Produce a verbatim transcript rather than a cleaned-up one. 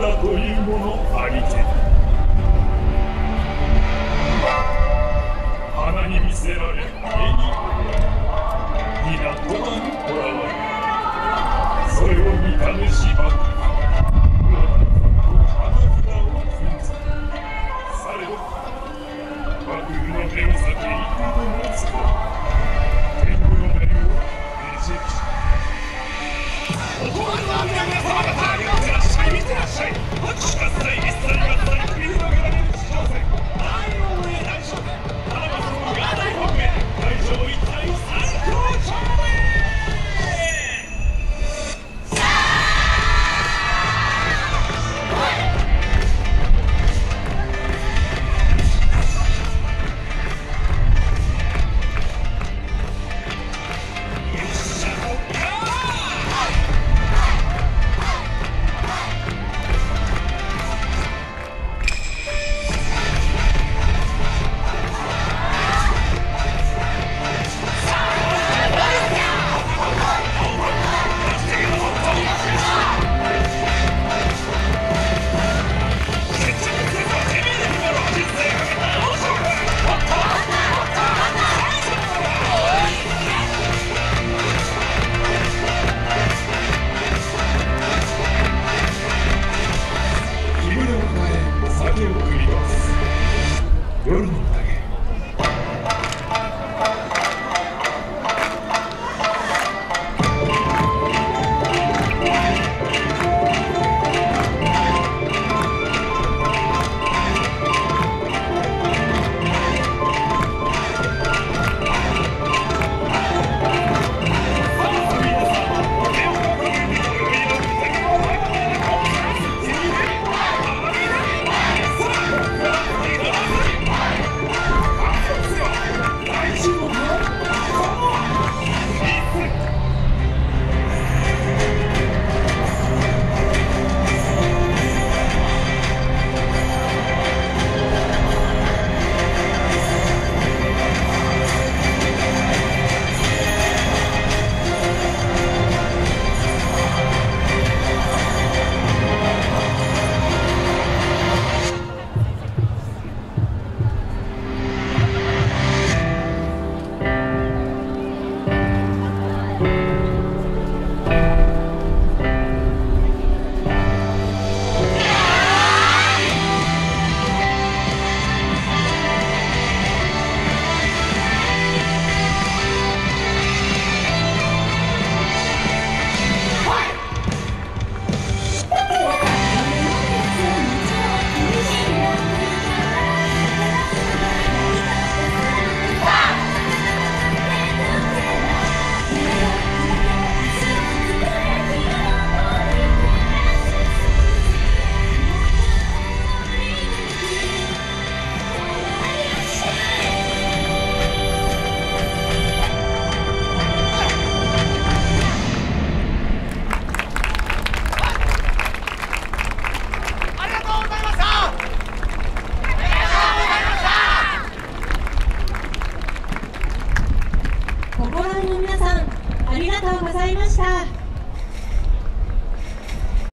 らというものありけ。花に見せられ家に皆とまにとらわれ、それを見ためしばく花札を封じされど幕府の手を避け幾度もつく天狗の面をねじりしお困りの皆様方、見てらっしゃい見てらっしゃい。しかしさえ一切合切繰り広げられる地上戦、大王へ大将軍田中様が大北へ大将一体最高潮へ。夜の心の皆さん、ありがとうございました。